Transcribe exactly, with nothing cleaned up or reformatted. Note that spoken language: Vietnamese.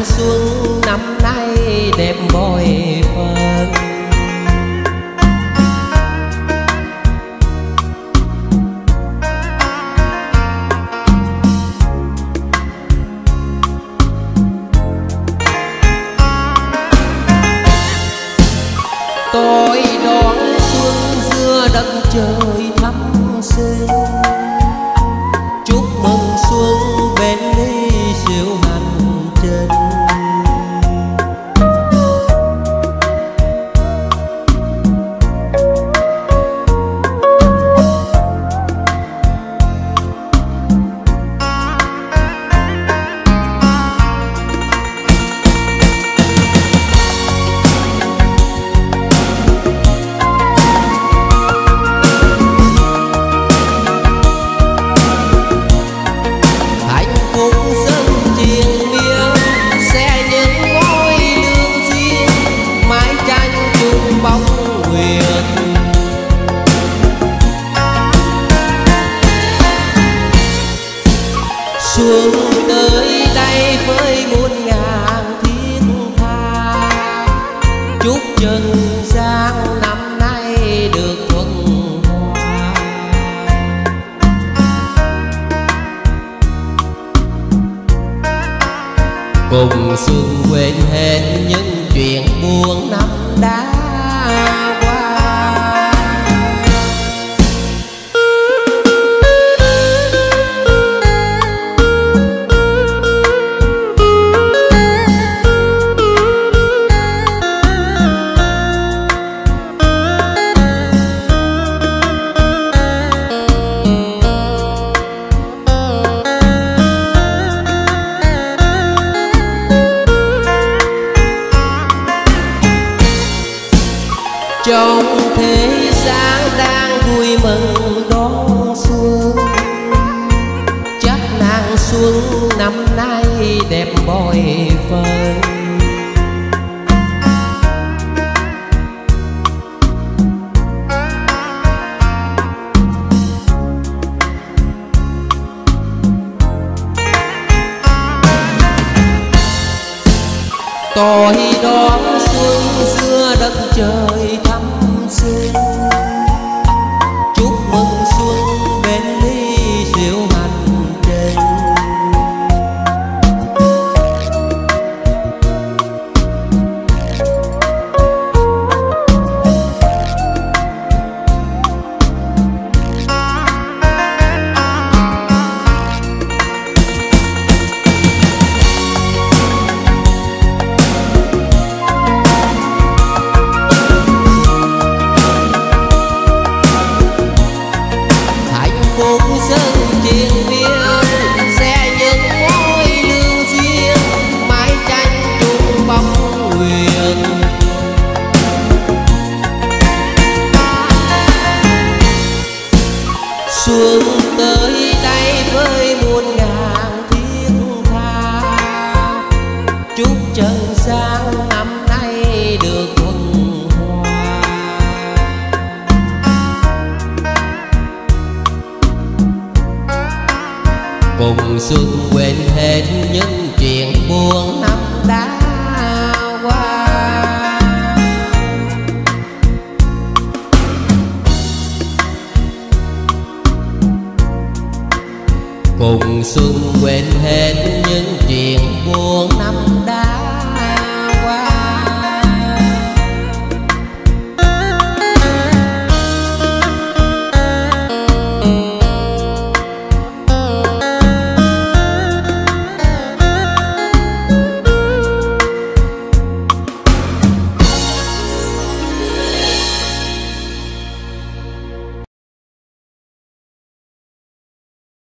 xuân năm nay đẹp bội phần. Tôi đón xuân giữa đất trời thắm xinh, chúc mừng xuân bên ly rượu hành trình. Xuân tới đây với muôn ngàn thiết tha, chúc trần gian năm nay được thuận hòa. Cùng xuân quên hết những chuyện buồn năm đã qua. Trong thế gian đang vui mừng đón xuân, chắc nàng xuân năm nay đẹp bội phần. Tôi đón xuân giữa đất trời thắm xinh, chúc mừng xuân bên ly rượu hành trình. Xuân tới đây với muôn ngàn thiết tha, chúc trần gian năm nay được thuận hòa. Cùng xuân quên hết những